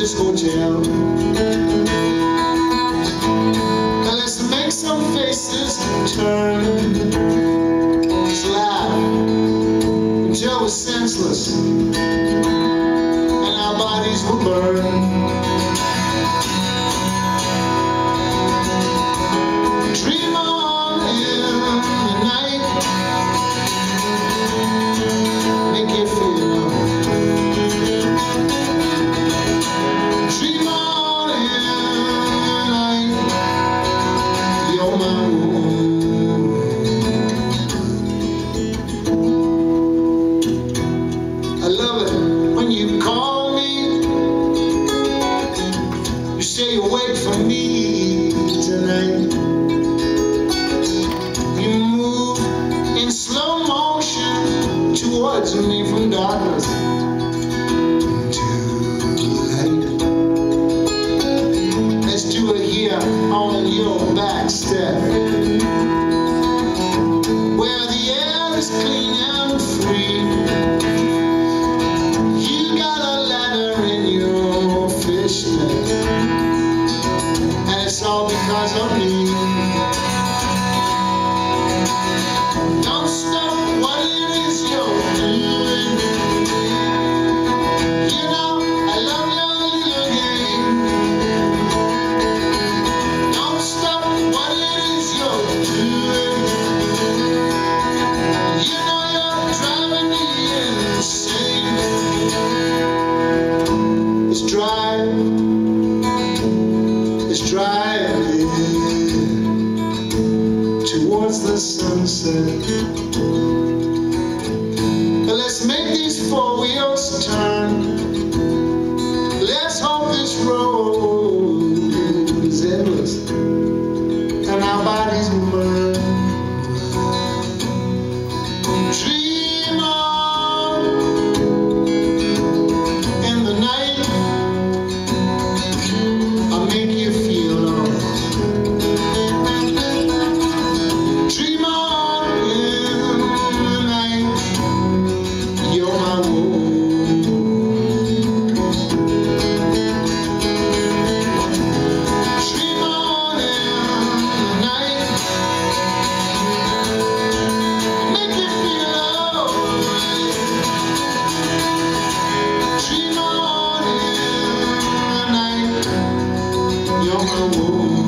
this hotel. And let's make some faces turn. Let's laugh until we're senseless and our bodies will burn. Dream on in the night, make you feel. Dream on in the night, you're my woman. I love it when you call me, you say you'll wait for me tonight. In slow motion towards me from darkness to light. Let's do it here on your back step, where the air is clean and free. You got a ladder in your fishnet, and it's all because of me. Don't stop what it is you're doing. You know I love your little game. Don't stop what it is you're doing. You know you're driving me insane. It's driving towards the sunset. But let's make these four wheels turn. Let's hope this road is endless and our bodies will burn. Dream on in the night, I'll make you feel alright. Dream on in the night, you're my woman. Dream on in the night, make you feel alright. Dream on in the night, you're my woman.